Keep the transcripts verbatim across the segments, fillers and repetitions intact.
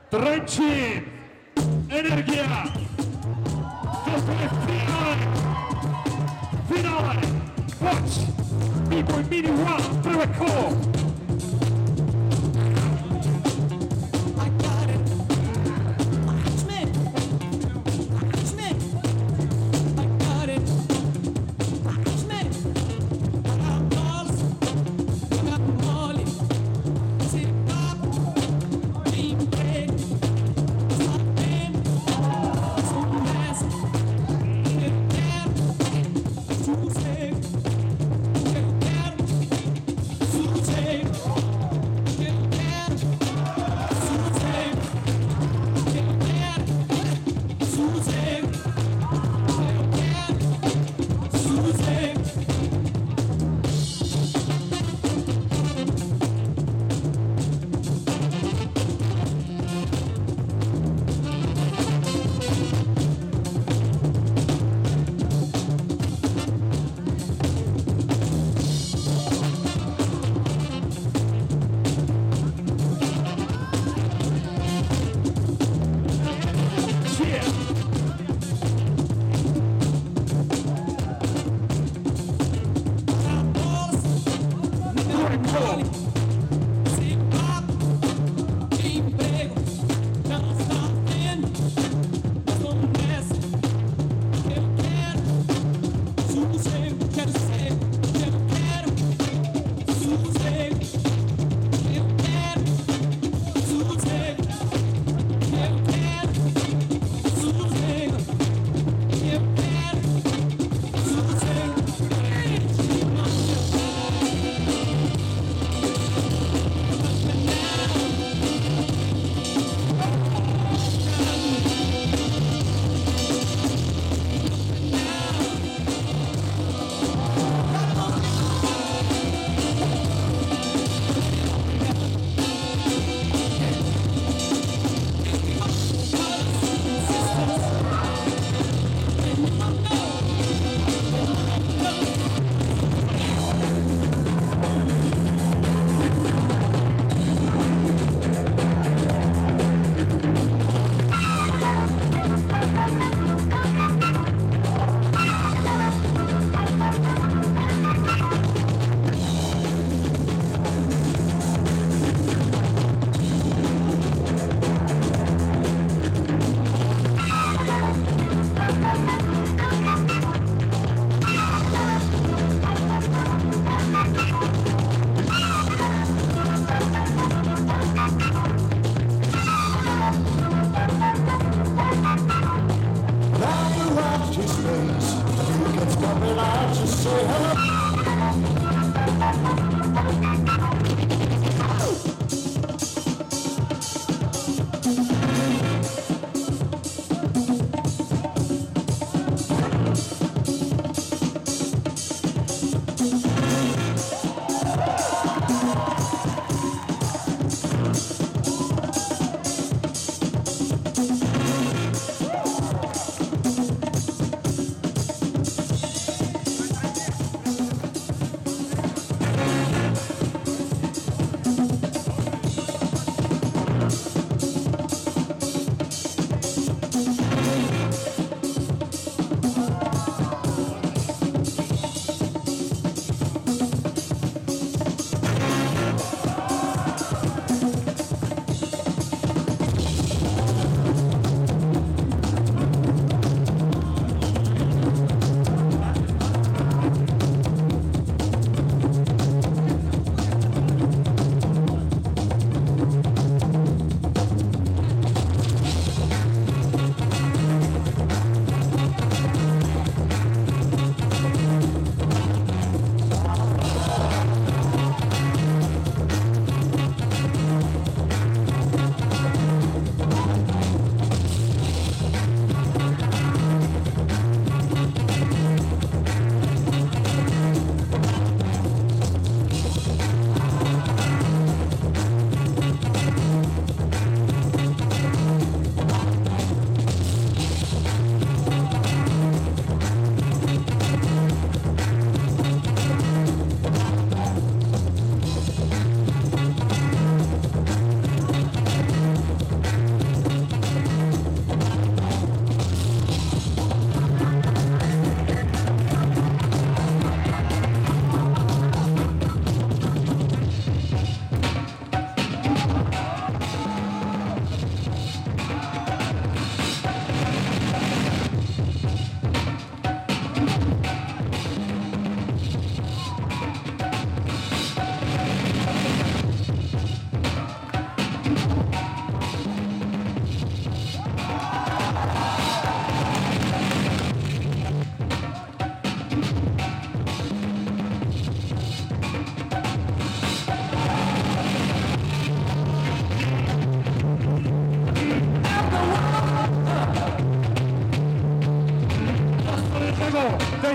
Trencin, energia, to je finale, finale, pojď, výboj mini one, prvé kolo. Take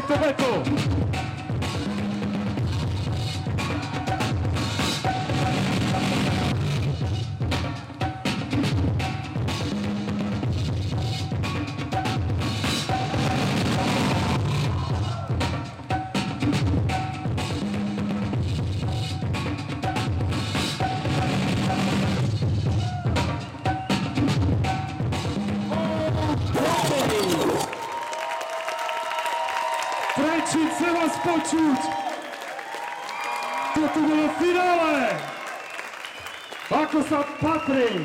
tejto battle. Trenčín, chcem vás počuť. Toto bolo finále. Ako sa patrí.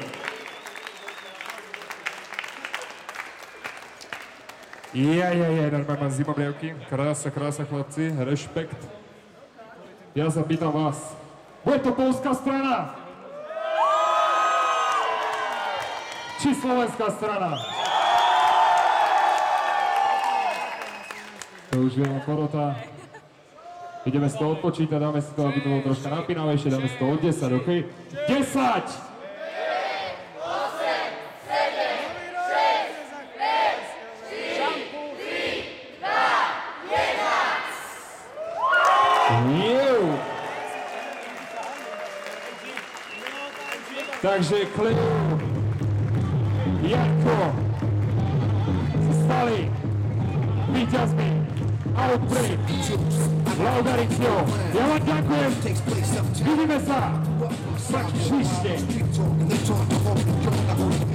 Ja, ja, ja, normálne mám zimobrievky. Krása, krása, chlapci, rešpekt. Ja sa pýtam vás. Bude to polská strana? Či slovenská strana? To už je len porota. Ideme si to odpočítať, dáme si to, aby to bolo troška napínavejšie, dáme si to od desať, OK? desať! osem, sedem, šesť, päť, štyri, tri, dva, jeden! Jeu! Takže Kleju, Janko sa stali víťazmi Outbreak, Laudaricio. Ja vám ďakujem. Vidíme sa. Tak příště.